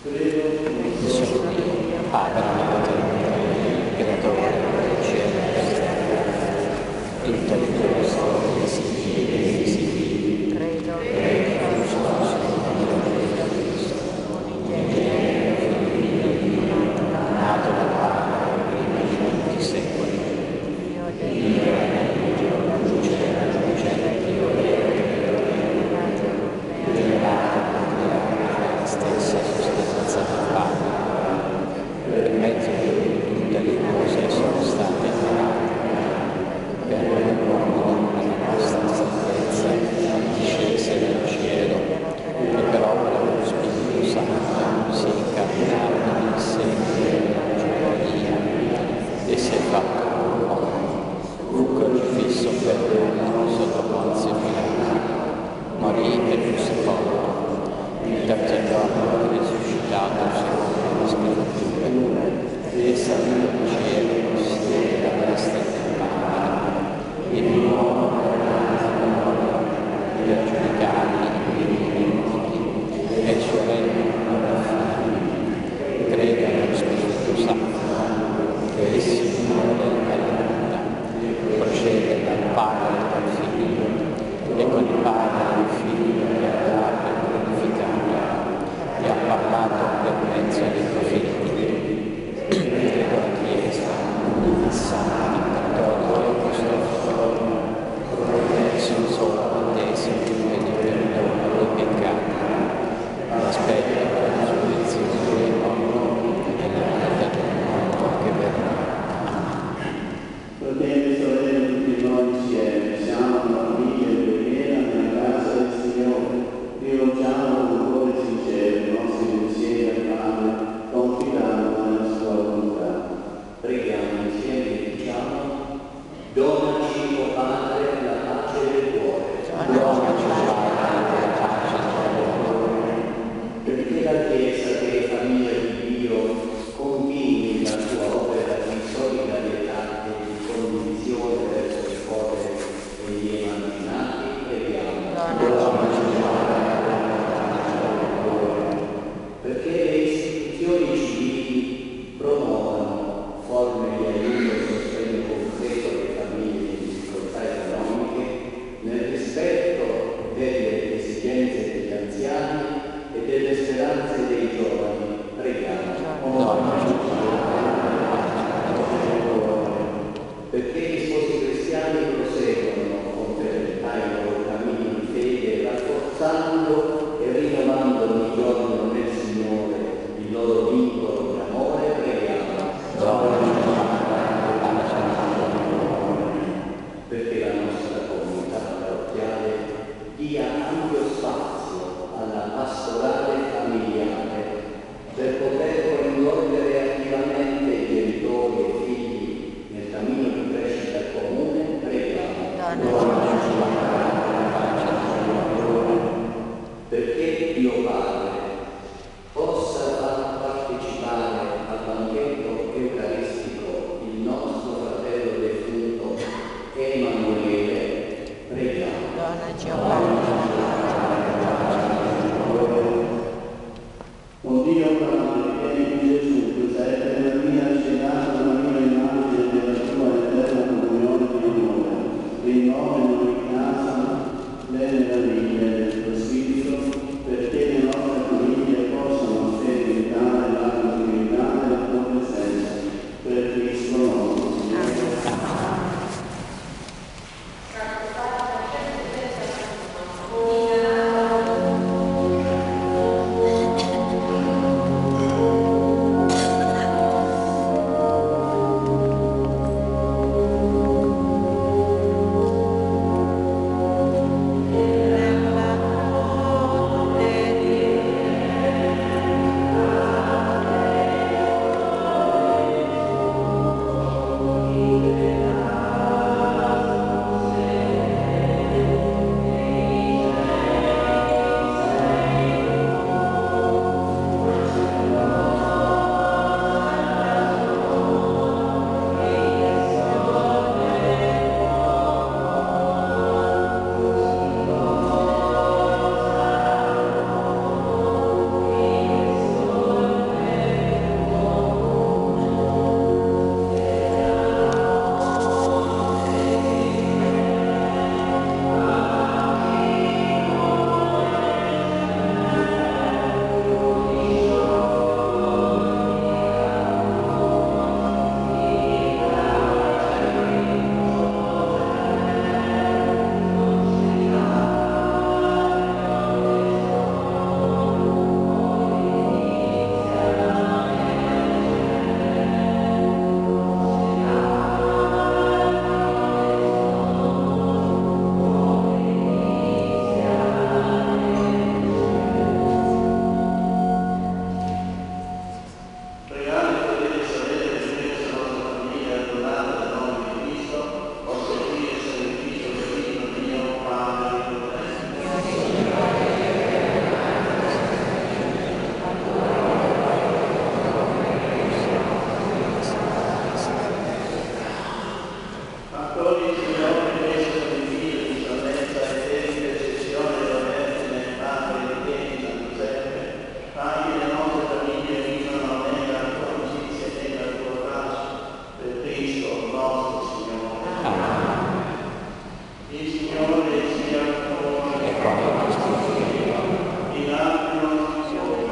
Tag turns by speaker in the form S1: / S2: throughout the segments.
S1: Padre, creatore del cielo e della terra, tutte le cose visibili e invisibili. Credo che nato da Padre prima di molti secoli, Dio è la luce e Dio rivelato per creare la stessa sostanza del Padre. Per mezzo di tutte le cose sono state create, per l'uomo alla nostra salvezza discese dal cielo, e per opera dello Spirito Santo si è incarnato in seno della Maria e si è fatto uomo. Fu crocifisso per noi sotto Ponzio Pilato, morì e fu sepolto. Il terzo giorno risuscitato secondo le scritture e salito al cielo, siede alla destra del Padre, e di nuovo per giudicare i viventi e il suo regno non è fine. Crede nello Spirito Santo, che è il Signore e l'aiuta, procede dal Padre e dal Figlio, e con il Padre e il Figlio è adorato e glorificato, e ha parlato per mezzo dei profeti. Credo la Chiesa, il Santo, cattolico e apostolico, confessione sola battesimo e di perdono dei peccati, l'aspetto della risurrezione dei morti e la vita del mondo che verrà.
S2: Fratelli e sorelle, tutti noi insieme, siamo una famiglia preghiera nella casa del Signore. Rivolgiamo con cuore sincero i nostri pensieri al Padre, confidando nella sua volontà.
S3: Preghiamo insieme e diciamo: donaci, o Padre, la pace del cuore.
S1: Donaci, Padre, la pace del cuore.
S3: Perché la Chiesa, che è famiglia di Dio, continui la sua opera di solidarietà e di condivisione verso il cuore e gli emarginati, preghiamo. Perché le istituzioni civili promuovano forme di aiuto e sostegno concreto alle famiglie in difficoltà economiche, nel rispetto delle esigenze degli anziani e delle speranze dei giovani, preghiamo. Perché gli sposi cristiani proseguono con fedeltà i loro cammini di fede, rafforzando e rinnovando ogni giorno nel Signore il loro vincolo di amore, preghiamo. Perché la nostra comunità parrocchiale dia ampio spazio alla pastorale familiare per poter coinvolgere attivamente i genitori e figli nel cammino di crescita comune, preghiamo. Perché Dio Padre possa far partecipare al banchetto eucaristico il nostro fratello defunto Emanuele, preghiamo.
S2: O Dio Padre, che in Gesù, tu sei per la mia scenato la mia immagine della tua eterna comunione di amore, rinnovi ogni casa, le meraviglie del tuo Spirito, perché le nostre famiglie possano sperimentare la continuità della tua presenza, per Cristo nostro Signore.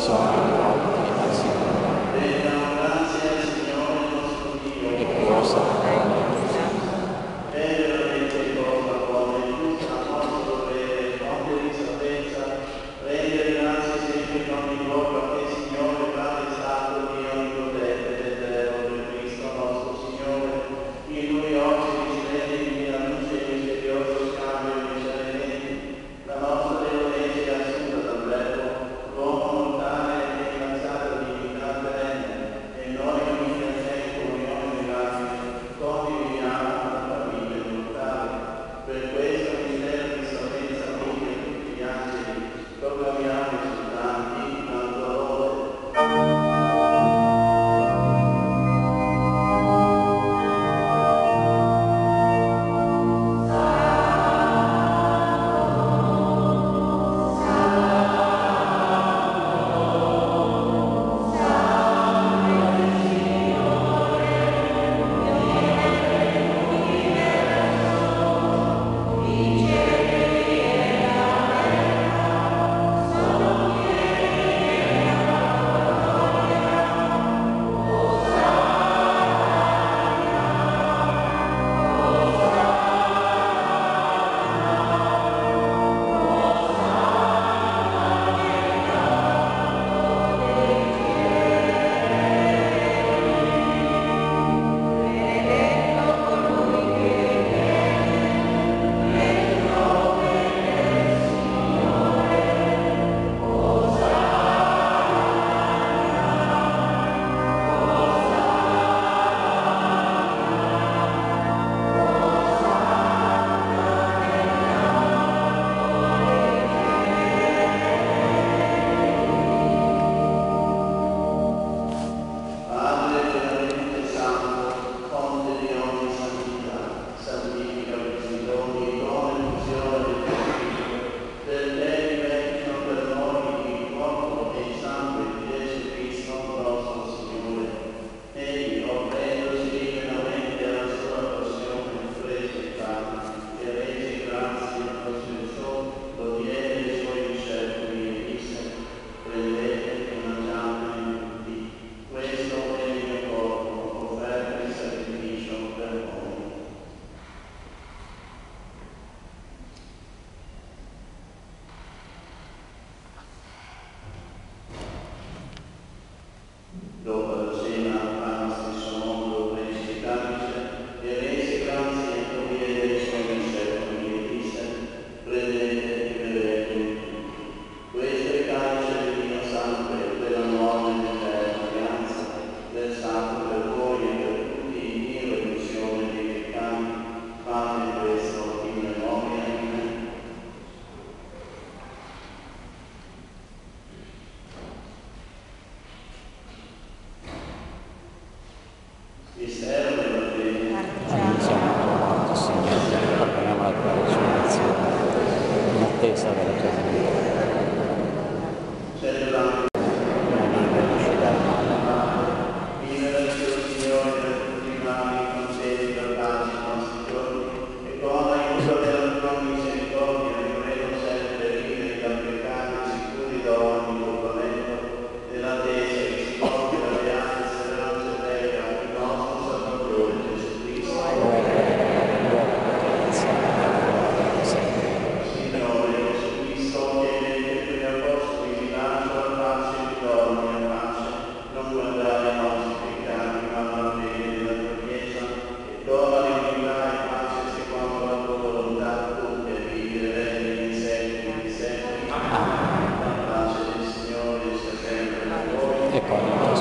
S1: sono rivolti al Signore
S2: Rendiamo grazie al Signore nostro Dio.
S1: e cosa
S2: È veramente cosa buona e giusta, nostro dovere, compiere di sapienza, rendere grazie sempre in ogni luogo a te, Signore, Padre Santo, Dio onnipotente ed eterno, per Cristo nostro Signore, in Lui oggi ricevete in la luce e misterioso scambio di elementi, la nostra debolezza è assunta dal Verbo, l'uomo mortale e innalzata divinità perenne, e noi uniti a te in comunione mirabile, condividiamo la famiglia immortale. Per questo mistero di salvezza uniti a tutti gli angeli, proclamiamo i esultanti, tanto lode. Padre veramente santo, fonte di ogni santità, santifica questi doni come funzione del tuo Spirito, per te diventino per noi il corpo e il sangue di Gesù Cristo nostro Signore. Egli, offrendosi liberamente alla sua passione, prese il pane e rese grazie al Signore, lo diede ai suoi discepoli e disse: prendete e mangiatene tutti. Questo è il mio corpo, offerto in sacrificio per voi. Dopo la cena, allo stesso modo, prese il calice e rese grazie e lo diede ai suoi discepoli e disse: prendete e bevete tutti. Questo è il calice del mio sangue, della nuova e eterna alleanza, versato per voi e per tutti in remissione dei peccati. Fate questo in memoria di me. Mistero della fede.
S1: Annunziamo la tua morte, Signore, proclamiamo la tua risurrezione, in attesa della tua venuta.
S2: Celebrando
S1: Liberaci dal male.
S2: vivere il tuo Signore per tutti i mali, concedi per pace i nostri giorni, e con l'aiuto della tua misericordia riprendo sempre liberi dal peccato e sicuri da ogni turbamento, nell'attesa che si compia la beata speranza eterna del nostro Salvatore Gesù Cristo. Signore Gesù Cristo, chiede che tu gli apostoli vi lascio la pace e ti dormi a pace, non guardare i nostri peccati, ma la fede della tua Chiesa, e dona unità e pace secondo la tua volontà, tutti e vivere nei secoli dei secoli. La pace del Signore sia sempre con voi.
S1: E con